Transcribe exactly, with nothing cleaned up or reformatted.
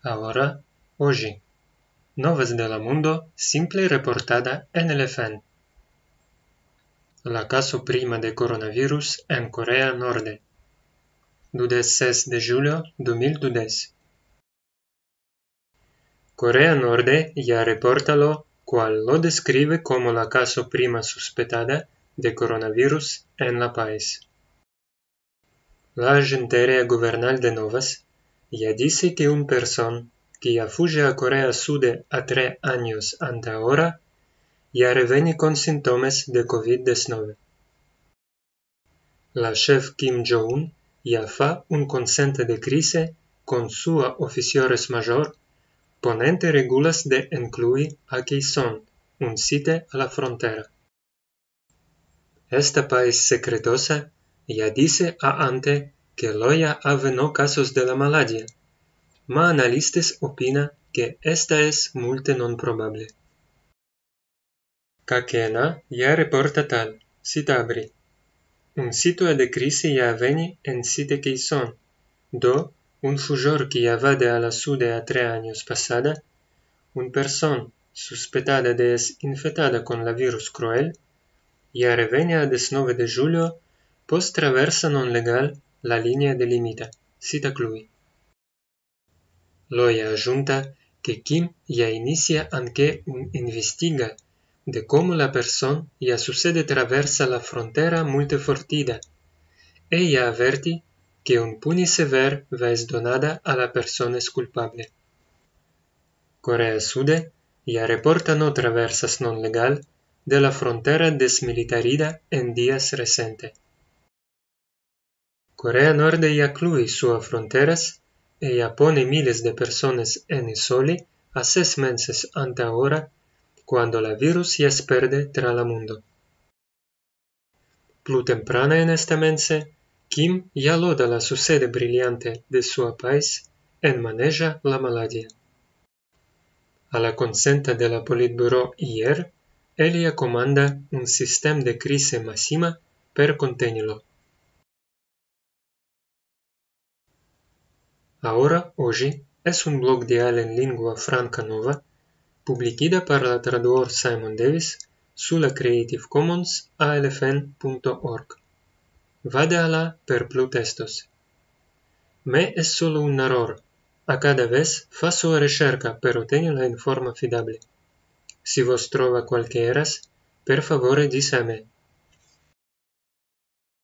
Ahora, oggi. Novas del mundo simple reportada en el F N. La caso prima de coronavirus en Corea Norde. veintiséis de julio dos mil veinte. Corea Norde ya reporta lo cual lo describe como la caso prima suspectada de coronavirus en la país. La Agencia Gubernal de Novas ya dice que una persona que ya fuge a Corea Sud a tres años ante ahora ya reviene con síntomas de COVID diecinueve. La chef Kim Jong-un ya fa un consente de crisis con su oficiales mayor, ponente regulas de incluir a Quezon, un sitio a la frontera. Este país secretosa ya dice a ante que lo ya habido casos de la malaria, ma analistas opinan que esta es muy non probable. K K N A ya reporta tal, cita abri. Un sitio de crisis ya viene en sitio Quezon, do un fugor que ya va de a la sude a tres años pasada, una persona suspectada de es infectada con la virus cruel, ya reviene a diecinueve de julio pos traversa non legal la línea de límite, cita Clui. Lo ya junta que Kim ya inicia anche un investiga de cómo la persona ya sucede traversa la frontera muy fortida. Ella averti que un puni sever va es donada a la persona culpable. Corea Sud ya reporta no traversas non legal de la frontera desmilitarida en días recientes. Corea Norte ya cluye sus fronteras y ya pone miles de personas en isole a seis meses ante ahora, cuando la virus ya es perde tra la mundo. Plus temprana en este mense, Kim ya loda la sucede brillante de su país en maneja la malaria. A la consenta de la Politburo ayer, ella comanda un sistema de crisis máxima per contenerlo. Ahora, oggi, es un blog diario en lingua franca nova, publicada por el traductor Simon Davis sulla Creative Commons A L F N punto org. Vadala per plus textos. Me es solo un error. A cada vez fa su ricerca per ottenere la informa fidable. Si vos trova qualquieras, per favore disame.